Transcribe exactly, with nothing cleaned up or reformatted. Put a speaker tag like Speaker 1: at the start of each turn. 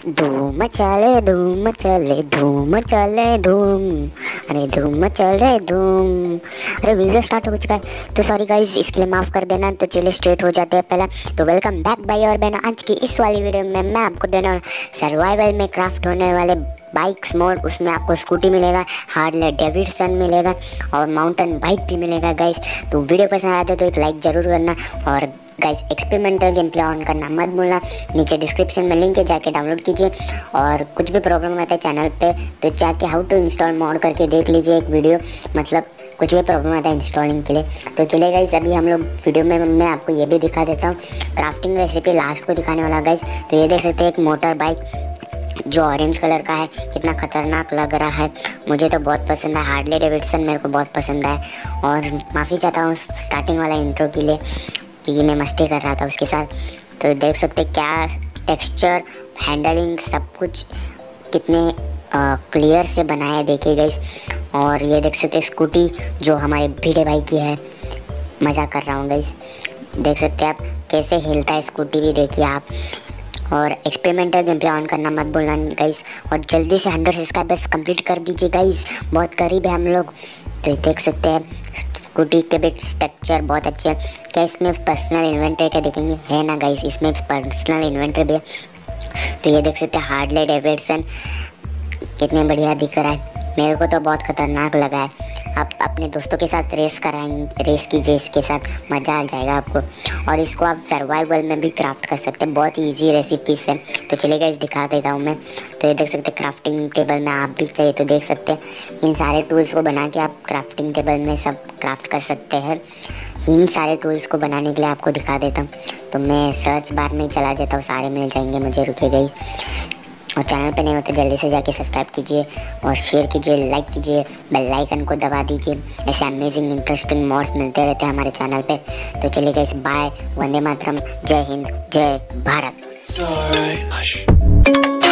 Speaker 1: धूम चले धूम चले धूम चले धूम, अरे धूम चले धूम। अरे वीडियो स्टार्ट हो चुका है तो सॉरी गाइस, इसके लिए माफ़ कर देना। तो चलिए स्ट्रेट हो जाते हैं पहला। तो वेलकम बैक भाई और बहनों, आज की इस वाली वीडियो में मैं आपको देना सर्वाइवल में क्राफ्ट होने वाले बाइक्स मोड। उसमें आपको स्कूटी मिलेगा, हार्ले डेविडसन मिलेगा और माउंटेन बाइक भी मिलेगा गाइस। तो वीडियो पसंद आया तो एक लाइक ज़रूर करना और guys experimental game play on करना मत भूलना। नीचे डिस्क्रिप्शन में लिंक है, जाके डाउनलोड कीजिए। और कुछ भी प्रॉब्लम आता है चैनल पे तो जाके हाउ टू इंस्टॉल मोड करके देख लीजिए एक वीडियो, मतलब कुछ भी प्रॉब्लम आता है इंस्टॉलिंग के लिए। तो चलिए गाइस, अभी हम लोग वीडियो में मैं आपको ये भी दिखा देता हूँ क्राफ्टिंग रेसिपी लास्ट को दिखाने वाला गाइस। तो ये देख सकते हैं एक मोटर बाइक जो ऑरेंज कलर का है, कितना खतरनाक लग रहा है। मुझे तो बहुत पसंद है, हार्ले डेविडसन मेरे को बहुत पसंद है। और माफ़ी चाहता हूँ स्टार्टिंग वाला इंट्रो के लिए क्योंकि मैं मस्ती कर रहा था उसके साथ। तो देख सकते क्या टेक्सचर, हैंडलिंग, सब कुछ कितने क्लियर से बनाया है, देखिए गाइस। और ये देख सकते स्कूटी जो हमारे भिड़े भाई की है, मज़ा कर रहा हूँ गाइस। देख सकते हैं आप कैसे हिलता है स्कूटी भी, देखिए आप। और एक्सपेरिमेंटल गेम प्ले ऑन करना मत भूलना गाइस। और जल्दी से हंड्रेड सब्सक्राइबर्स कंप्लीट कर दीजिए गाइस, बहुत करीब है हम लोग। तो देख सकते हैं स्कूटी के भी स्ट्रक्चर बहुत अच्छे हैं। क्या इसमें पर्सनल इन्वेंटरी का देखेंगे, है ना गाइस, इसमें पर्सनल इन्वेंटरी भी है। तो ये देख सकते हैं हार्ले डेविडसन कितने बढ़िया दिख रहा है, मेरे को तो बहुत खतरनाक लगा है। आप अपने दोस्तों के साथ रेस कराएंगे, रेस कीजिए इसके साथ, मज़ा आ जाएगा आपको। और इसको आप सर्वाइवल में भी क्राफ्ट कर सकते हैं, बहुत ही ईजी रेसिपीज है। तो चलिएगा इस दिखा देता हूँ मैं। तो ये देख सकते हैं क्राफ्टिंग टेबल में आप भी चाहिए तो देख सकते हैं। इन सारे टूल्स को बना के आप क्राफ्टिंग टेबल में सब क्राफ्ट कर सकते हैं। इन सारे टूल्स को बनाने के लिए आपको दिखा देता हूँ। तो मैं सर्च बार में चला जाता हूँ, सारे मिल जाएंगे मुझे, रुके गई। और चैनल पे नहीं हो तो जल्दी से जाके सब्सक्राइब कीजिए और शेयर कीजिए, लाइक कीजिए, बेल आइकन को दबा दीजिए। ऐसे अमेजिंग इंटरेस्टिंग मॉड्स मिलते रहते हैं हमारे चैनल पे। तो चलिए गाइस, बाय, वंदे मातरम, जय हिंद, जय भारत।